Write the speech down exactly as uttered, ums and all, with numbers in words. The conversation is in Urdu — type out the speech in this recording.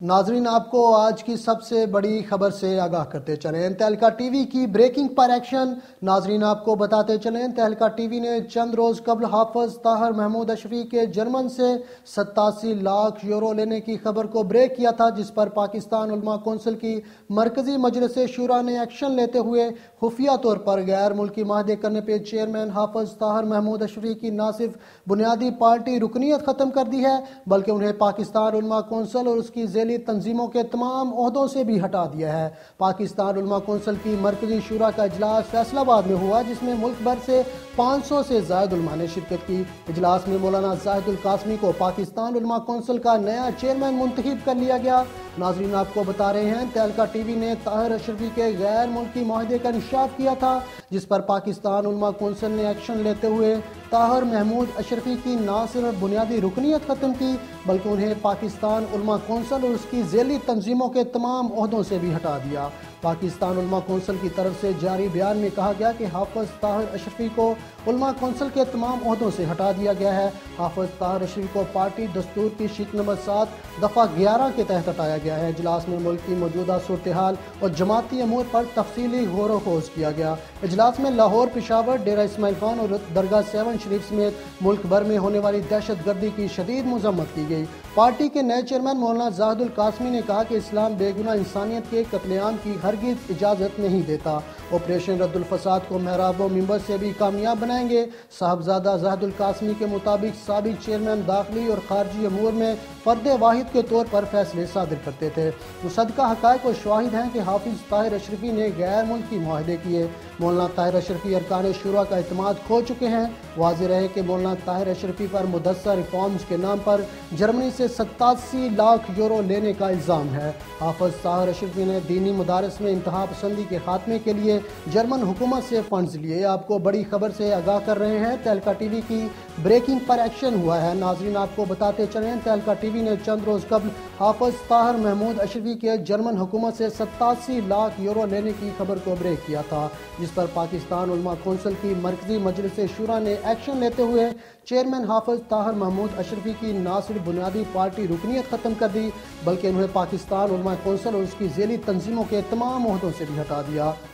ناظرین، آپ کو آج کی سب سے بڑی خبر سے آگاہ کرتے چلیں۔ تہلکہ ٹی وی کی بریکنگ پر ایکشن۔ ناظرین، آپ کو بتاتے چلیں تہلکہ ٹی وی نے چند روز قبل حافظ طاہر محمود اشرفی کے جرمن سے ستاسی لاکھ یورو لینے کی خبر کو بریک کیا تھا، جس پر پاکستان علماء کونسل کی مرکزی مجلس شورا نے ایکشن لیتے ہوئے خفیہ طور پر غیر ملکی معاہدے کرنے پہ چیئرمین حافظ طاہر محمود اشرفی کی نہ صرف بنیادی پارٹی رکنیت ختم کر دی ہے، بلکہ انہیں پاکستان علماء کونسل اور اس کی ذیلی تنظیموں کے تمام عہدوں سے بھی ہٹا دیا ہے۔ پاکستان علماء کونسل کی مرکزی شورا کا اجلاس فیصل آباد میں ہوا، جس میں ملک بھر سے پانچ سو سے زائد علماء نے شرکت کی۔ اجلاس میں مولانا زاہد القاسمی کو پاکستان علماء کونسل کا نیا چیئرمین منتخب کر لیا گیا۔ ناظرین، آپ کو بتا رہے ہیں تہلکہ ٹی وی نے طاہر اشرفی کے غیر ملکی معاہدے کا انکشاف کیا تھا، جس پر پاکستان علماء کونسل نے ایکشن لیتے ہوئے طاہر محمود اشرفی کی نہ صرف بنیادی رکنیت ختم کی، بلکہ انہیں پاکستان علماء کونسل اور اس کی ذیلی تنظیموں کے تمام عہدوں سے بھی ہٹا دیا۔ پاکستان علماء کونسل کی طرف سے جاری بیان میں کہا گیا کہ حافظ طاہر اشرفی کو علماء کونسل کے تمام عہدوں سے ہٹا دیا گیا ہے۔ حافظ طاہر اشرفی کو پارٹی دستور کی شق نمبر سات دفعہ گیارہ کے تحت ہٹایا گیا ہے۔ اجلاس میں ملک کی موجودہ صورتحال اور جماعتی امور پر تفصیلی غور و خوض کیا گیا۔ اجلاس میں لاہور، پشاور، ڈیرہ اسماعیل خان اور درگاہ سیون شریف سمیت ملک بھر میں ہونے والی دہشت گردی کی شدید مذمت کی گئی۔ پارٹی کے نئے چیئرمین مولانا زاہد القاسمی نے کہا کہ اسلام بے گناہ انسانیت کے قتل عام کی ہرگز اجازت نہیں دیتا۔ آپریشن رد الفساد کو محراب و منبر سے بھی کامیاب بنائیں گے۔ صاحبزادہ زاہد القاسمی کے مطابق سابق چیئرمین داخلی اور خارجی امور میں فرد واحد کے طور پر فیصلے صادر کرتے تھے۔ مصدقہ حقائق و شواہد ہیں کہ حافظ طاہر اشرفی نے غیر ملکی معاہدے کیے۔ مولانا طاہر اشرفی ارکان شورا کا اعتماد کھو چکے ہیں۔ واضح رہے کہ مولانا طاہر اشرفی پر مدثر ریفارمز کے نام پر جرمنی سے ستاسی لاکھ یورو لینے کا الزام ہے۔ حافظ طاہر اشرفی نے دینی مدارس میں انتہا پسندی کے خاتمے کے لیے جرمن حکومت سے فنڈز لیے۔ آپ کو بڑی خبر سے آگاہ کر رہے ہیں، تہلکہ ٹی وی کی بریکنگ پر ایکشن ہوا ہے۔ ناظرین، آپ کو بتاتے چلیں تہلکہ ٹی وی نے چند روز قبل حافظ طاہر محمود اشرفی کے جرمن حکومت سے ستاسی لاکھ یورو لینے کی خبر کو بریک کیا تھا، جس پر پاکستان علماء کونسل کی مرکزی مجلس شورا نے ایکشن لیتے ہوئے چیئرمین حافظ طاہر محمود اشرفی کی نہ صرف بنیادی پارٹی رکنیت ختم کر دی، بلکہ انہیں پاکستان علماء کونسل اور اس کی ذیلی تنظیموں کے تمام عہدوں سے بھی ہٹا دیا۔